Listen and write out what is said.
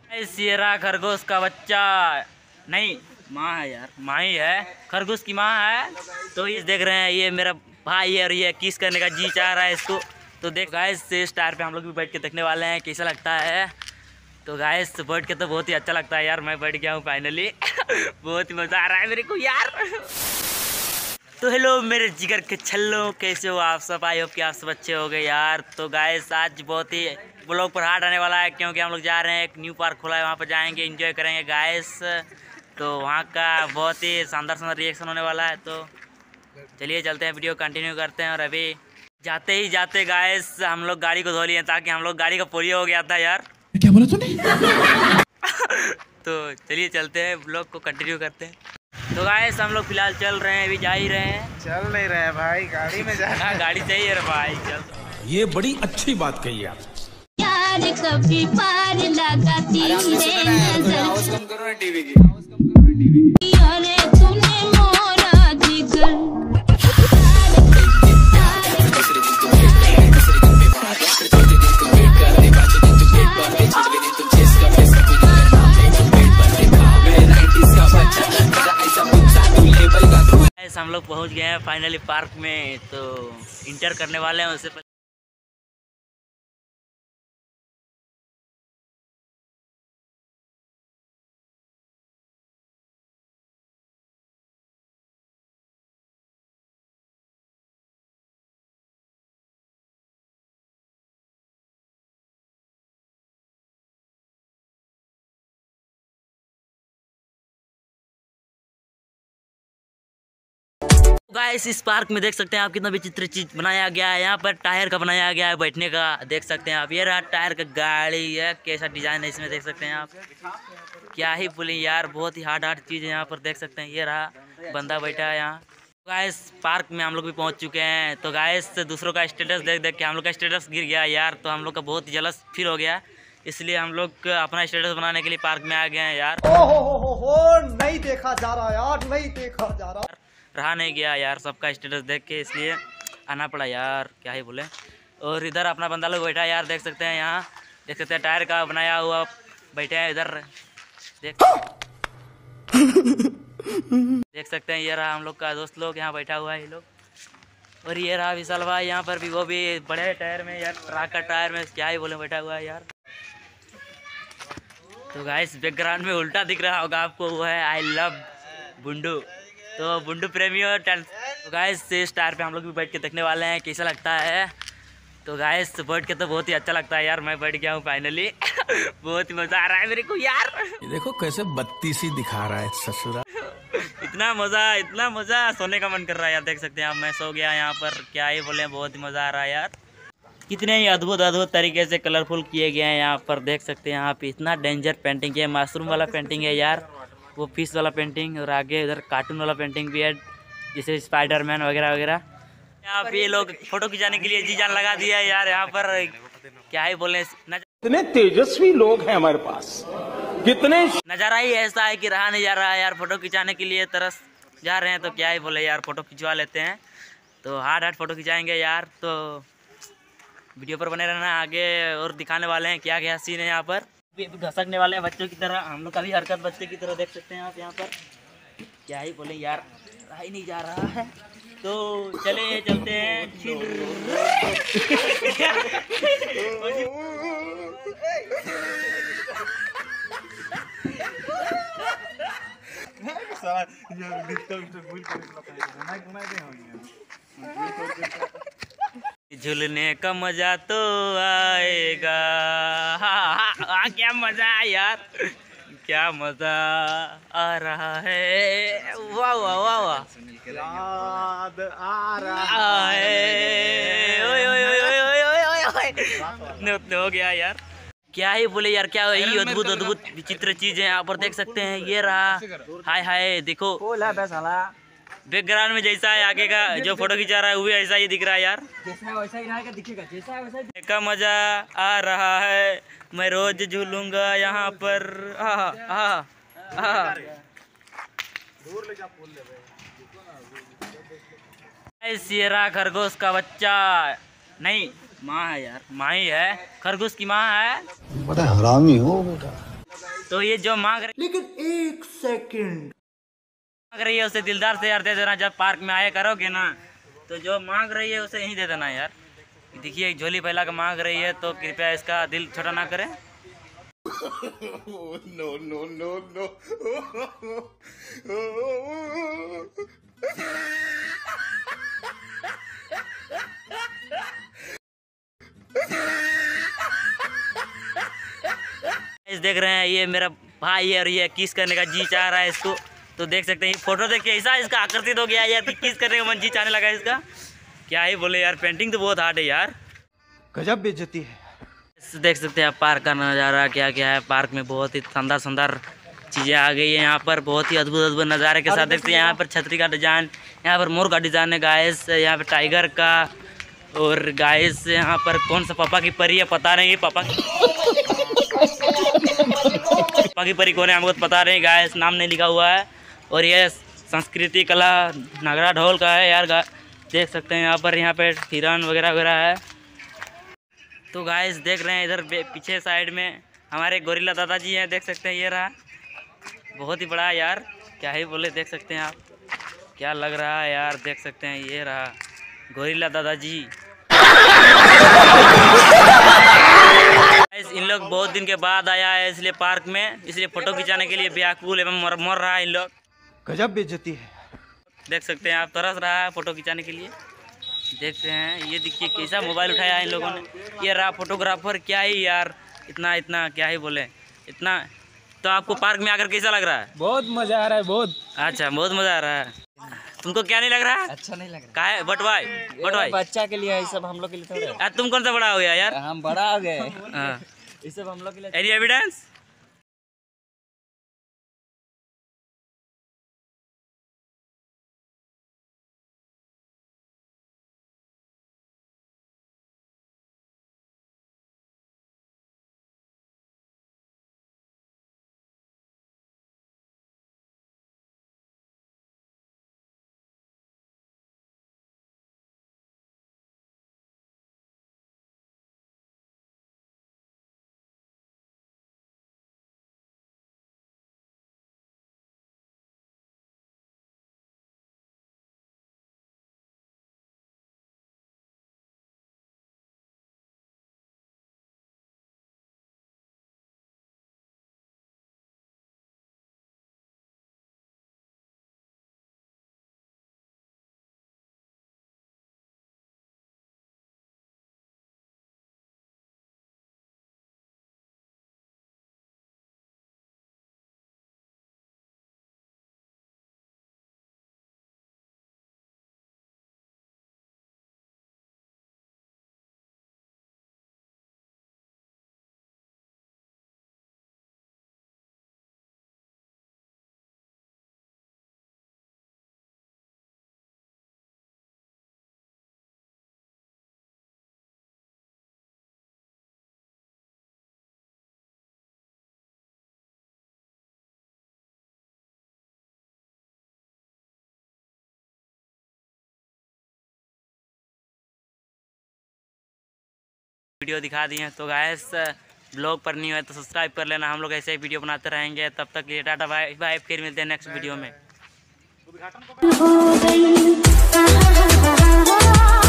Sierra खरगोश का बच्चा नहीं, माँ है यार, माँ ही है, खरगोश की माँ है। तो ये देख रहे हैं, ये मेरा भाई है और ये किस करने का जी चाह रहा है इसको। तो देख गाइस, स्टार पे हम लोग भी बैठ के देखने वाले हैं कैसा लगता है। तो गाइस बैठ के तो बहुत ही अच्छा लगता है यार, मैं बैठ गया हूँ फाइनली। बहुत ही मज़ा आ रहा है मेरे को यार। तो हेलो मेरे जिगर के छल्लों, कैसे हो आप सब? आई होप कि आप सब अच्छे हो गए यार। तो गाइस आज बहुत ही ब्लॉग पर हार्ड आने वाला है, क्योंकि हम लोग जा रहे हैं, एक न्यू पार्क खुला है, वहाँ पर जाएंगे, एंजॉय करेंगे गाइस। तो वहाँ का बहुत ही शानदार रिएक्शन होने वाला है। तो चलिए चलते हैं, वीडियो कंटिन्यू करते हैं। और अभी जाते ही जाते गाइस हम लोग गाड़ी को धो लिए, ताकि हम लोग गाड़ी का पोलियो हो गया था यार। क्या बोला तूने? तो चलिए चलते हैं, ब्लॉग को कंटिन्यू करते हैं। तो गाइस हम लोग फिलहाल चल रहे हैं, अभी जा ही रहे हैं। चल नहीं रहे हैं भाई, गाड़ी में जा रहे हैं। गाड़ी चाहिए रे भाई, चल। ये बड़ी अच्छी बात कही आप। यार कभी पार लगाती रे नजर, कम करो ना टीवी की। अरे तूने मोरा जिगर। हम लोग पहुंच गए हैं फाइनली पार्क में, तो इंटर करने वाले हैं उससे पहले। गाइस इस पार्क में देख सकते हैं आप, कितना विचित्र चीज बनाया गया है। यहाँ पर टायर का बनाया गया है बैठने का, देख सकते हैं आप। ये रहा टायर का गाड़ी है, कैसा डिजाइन है इसमें देख सकते हैं आप। क्या ही बोले यार, बहुत ही हार्ड चीज है यहाँ पर, देख सकते हैं। ये रहा बंदा बैठा है यहाँ। गाइस पार्क में हम लोग भी पहुँच चुके हैं। तो गाइस दूसरों का स्टेटस देख देख के हम लोग का स्टेटस गिर गया यार। तो हम लोग का बहुत ही जलस फील हो गया, इसलिए हम लोग अपना स्टेटस बनाने के लिए पार्क में आ गए हैं यार। हो नहीं देखा जा रहा यार, नहीं देखा जा रहा, रहा नहीं गया यार सबका स्टेटस देख के, इसलिए आना पड़ा यार, क्या ही बोले। और इधर अपना बंदा लोग बैठा है यार, देख सकते हैं। यहाँ देख सकते हैं टायर का बनाया हुआ बैठे हैं इधर, देख सकते हैं। ये रहा हम लोग का दोस्त लोग यहाँ बैठा हुआ है ये लोग। और ये रहा विशाल भाई यहाँ पर भी, वो भी बड़े टायर में यार, ट्रक का टायर में, क्या ही बोले, बैठा हुआ है यार। तो गाइस बैकग्राउंड में उल्टा दिख रहा होगा आपको, वो है आई लव बुंडू। तो बुंडू प्रेमी और तो गाइस स्टार पे हम लोग भी बैठ के देखने वाले हैं कैसा लगता है। तो गाइस बैठ के तो बहुत ही अच्छा लगता है यार, मैं बैठ गया हूँ फाइनली। बहुत ही मज़ा आ रहा है मेरे को यार। ये देखो कैसे बत्तीसी दिखा रहा है ससुरा। इतना मज़ा, सोने का मन कर रहा है यार, देख सकते हैं आप। मैं सो गया यहाँ पर, क्या ही बोले, बहुत ही मज़ा आ रहा है यार। कितने ही अद्भुत तरीके से कलरफुल किए गए हैं यहाँ पर, देख सकते हैं यहाँ पे। इतना डेंजर पेंटिंग है, मशरूम वाला पेंटिंग है यार, वो फिश वाला पेंटिंग, और आगे इधर कार्टून वाला पेंटिंग भी है, जैसे स्पाइडरमैन वगैरह वगैरह। यहाँ पे ये लोग फोटो खिंचाने के लिए जी जान लगा दिया है यार यहाँ पर, क्या ही बोले। कितने तेजस्वी लोग हैं हमारे पास, कितने नज़ारा ही ऐसा है कि रहा नहीं जा रहा है यार, फोटो खिंचाने के लिए तरस जा रहे हैं। तो क्या ही बोले यार, फोटो खिंचवा लेते हैं। तो हार्ड फोटो खिंचाएंगे यार। तो वीडियो पर बने रहना, आगे और दिखाने वाले हैं क्या क्या सीन है यहाँ पर। घसकने वाले हैं बच्चों की तरह, हम लोग का भी हरकत बच्चे की तरह, देख सकते हैं आप यहाँ पर। क्या ही बोले यार, रहा ही नहीं जा रहा है। तो चले चलते हैं। झूलने का मजा तो आएगा, हाँ क्या मजा है यार, क्या मजा आ रहा है, वाह वाह वाह वाह, याद आ रहा है। ओए ओए ओए ओए ओए ओए ओए, उतने हो गया यार, क्या ही बोले यार। क्या ही अद्भुत विचित्र चीज है यहाँ पर, देख सकते हैं। ये रहा, हाय हाय देखो बैकग्राउंड में जैसा है, आगे का जो फोटो खिंचा रहा है वो भी ऐसा ही दिख रहा है यार, जैसा वैसा ही दिखेगा, जैसा वैसा का मजा आ रहा है। मैं रोज झूलूंगा यहाँ पर, सियरा खरगोश का बच्चा नहीं, माँ है यार, माँ ही है, खरगोश की माँ है। बड़ा हरामी हो बेटा। तो ये जो मांग रही, लेकिन एक सेकंड मांग रही है उसे दिलदार से यार दे देना। जब पार्क में आया करोगे ना तो जो मांग रही है उसे यहीं दे देना यार। देखिए एक झोली फैला के मांग रही है, तो कृपया इसका दिल छोटा ना करें। No no no no. इस देख रहे हैं ये मेरा भाई है और ये किस करने का जी चाह रहा है इसको। तो देख सकते हैं ये फोटो देख के ऐसा इसका आकर्षित हो गया यार कि किस करने का मन जी चाहने लगा इसका। क्या ही बोले यार, पेंटिंग तो बहुत हार्ड है यार, गजब बेइज्जती है। देख सकते हैं आप पार्क का नज़ारा क्या क्या है। पार्क में बहुत ही शानदार शानदार चीज़ें आ गई है यहाँ पर, बहुत ही अद्भुत अद्भुत नज़ारे के साथ। देखते हैं यहाँ पर छतरी का डिज़ाइन, यहाँ पर मोर का डिज़ाइन है गाइस, यहाँ पर टाइगर का, और गाइस यहाँ पर कौन सा पापा की परी है पता नहीं। पापा की परी कौन है हमको तो पता नहीं गाइस, नाम नहीं लिखा हुआ है। और ये संस्कृति कला नगरा ढोल का है यार, देख सकते हैं यहाँ पे हिरन वगैरह वगैरह है। तो गाइस देख रहे हैं इधर पीछे साइड में हमारे गोरिल्ला दादाजी हैं, देख सकते हैं ये रहा, बहुत ही बड़ा यार, क्या ही बोले। देख सकते हैं आप क्या लग रहा है यार, देख सकते हैं ये रहा गोरिल्ला दादाजी। इन लोग बहुत दिन के बाद आया है इसलिए पार्क में, इसलिए फोटो खिंचाने के लिए व्याकुल एवं मर रहा है इन लोग। गजब बेइज्जती है। देख सकते हैं आप, तरस रहा है फोटो खिंचाने के लिए। देखते हैं ये देखिए कैसा मोबाइल उठाया है इन लोगों ने। ये रहा फोटोग्राफर, क्या ही यार, इतना क्या ही बोले इतना। तो आपको पार्क में आकर कैसा लग रहा है? बहुत मजा आ रहा है, बहुत अच्छा, बहुत मजा आ रहा है। तुमको क्या नहीं लग रहा है? अच्छा नहीं लग रहा का है बट भाई बच्चा के लिए, ये सब हम लोग के लिए थोड़े। यार तुम कौन सा बड़ा हो गया यार? हम बड़ा हो गए, हाँ। ये सब हम लोग के लिए। Any evidence? वीडियो दिखा दिए हैं। तो गाइस ब्लॉग पर नहीं है तो सब्सक्राइब कर लेना, हम लोग ऐसे ही वीडियो बनाते रहेंगे। तब तक ये टाटा बाय बाय, फिर मिलते हैं नेक्स्ट वीडियो में।